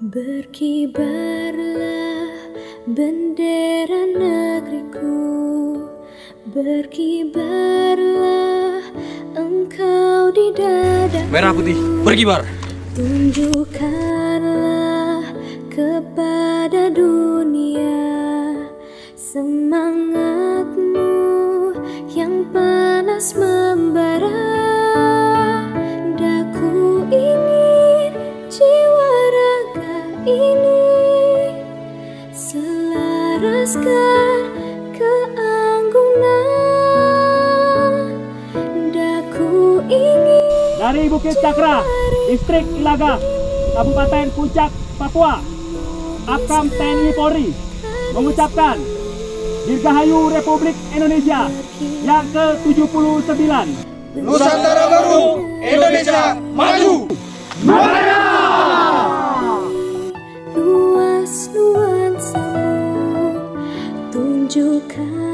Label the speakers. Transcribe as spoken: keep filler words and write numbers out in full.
Speaker 1: Berkibarlah bendera negeriku, berkibarlah engkau di dadaku.
Speaker 2: Merah putih, berkibar.
Speaker 1: Tunjukkanlah kepada dunia semangatmu yang panas membara. Daku ingin jiwa raga ini selaraskan keanggunan. Daku ingin
Speaker 3: dari Bukit Cakra, Distrik Ilaga, Kabupaten Puncak, Papua, Akam T N I Polri mengucapkan Dirgahayu Republik Indonesia yang ke tujuh puluh sembilan.
Speaker 4: Nusantara baru, Indonesia maju! Merdeka!
Speaker 1: Luas nuansamu, tunjukkan